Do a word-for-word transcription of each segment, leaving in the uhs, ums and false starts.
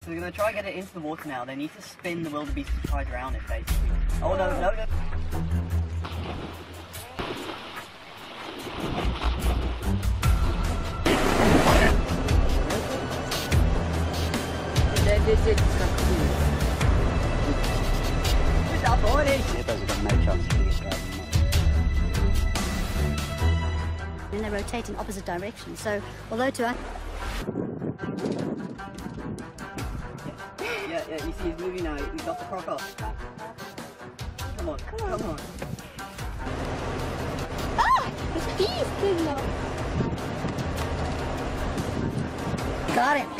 So they're going to try and get it into the water now. They need to spin the wildebeest to try drown it, basically. Oh no, no, no. What's up, boys? Hippos have got no chance to be driving. And they rotate in opposite directions. So, although to us... Yeah, yeah, you see he's moving now. He's got the crocodile. Come on, come on, come on. Ah! It's beast thing now. Got him.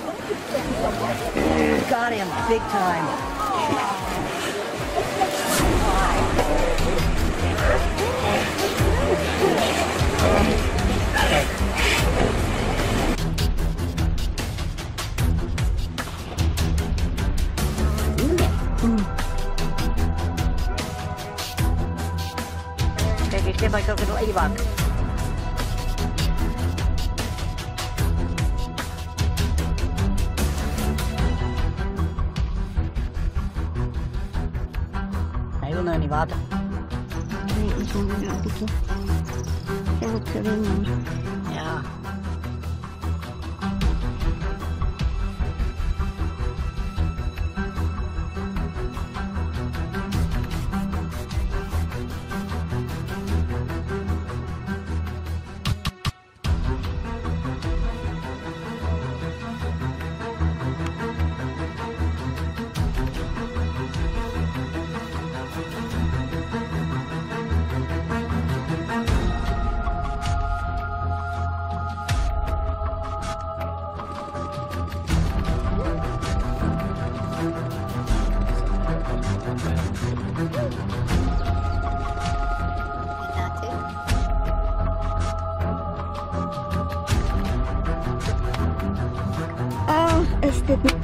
Got him, big time. Kijk, ik zit maar zo een ladybug. Hij wil nou niet water. Nee, ik wil weer een beetje. Heel op gewin. Ja. Oh, is dit niet?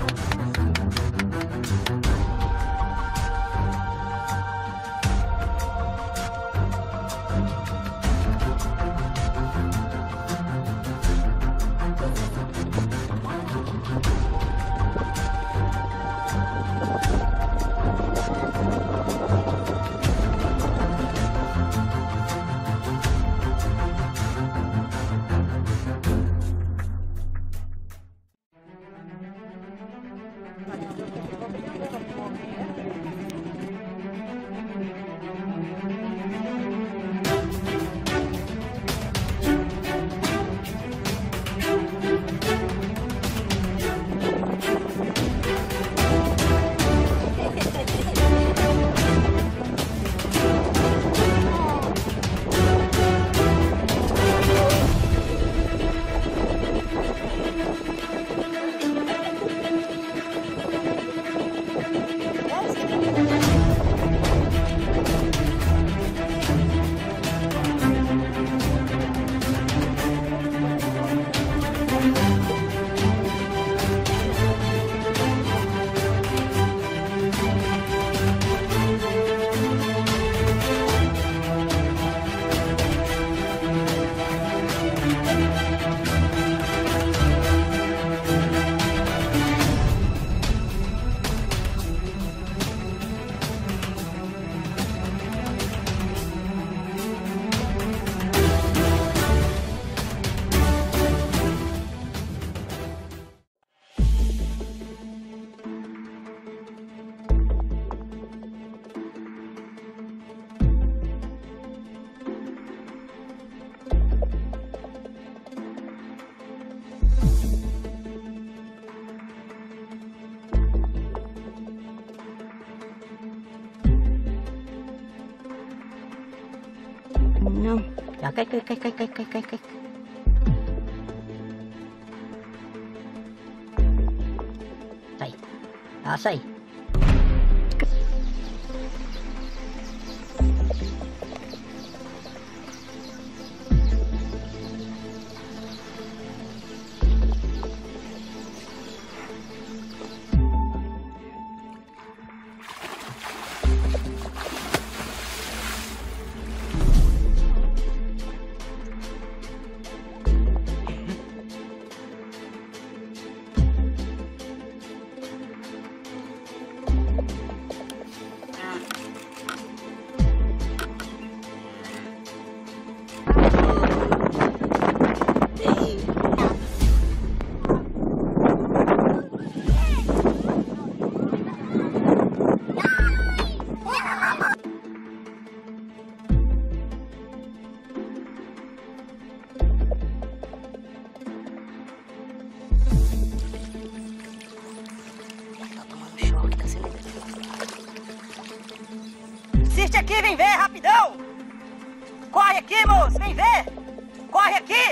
Nou, ja, kijk, kijk, kijk, kijk, kijk, kijk, kijk, kijk. Say. Ah, say. Assiste aqui, vem ver, rapidão! Corre aqui, moço, vem ver! Corre aqui!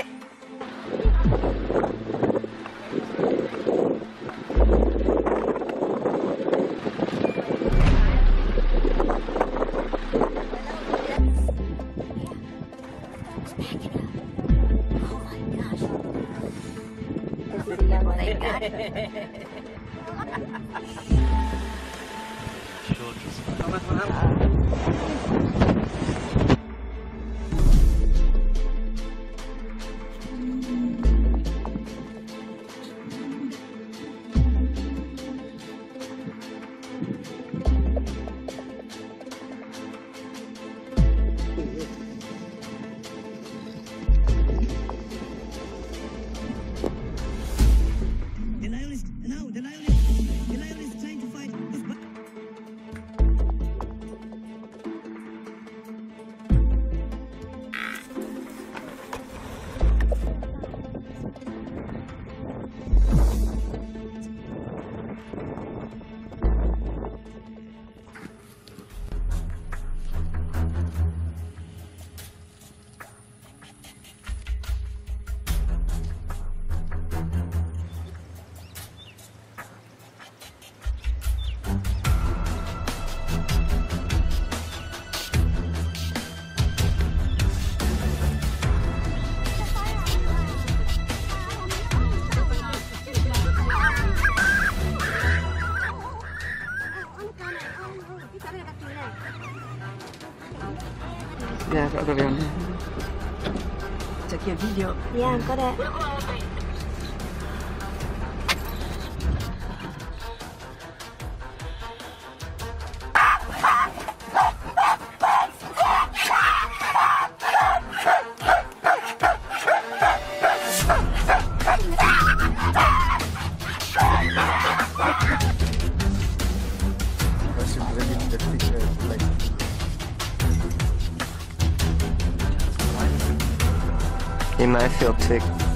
Dạ, có video này. Check your video. Yeah, got it. He might feel sick.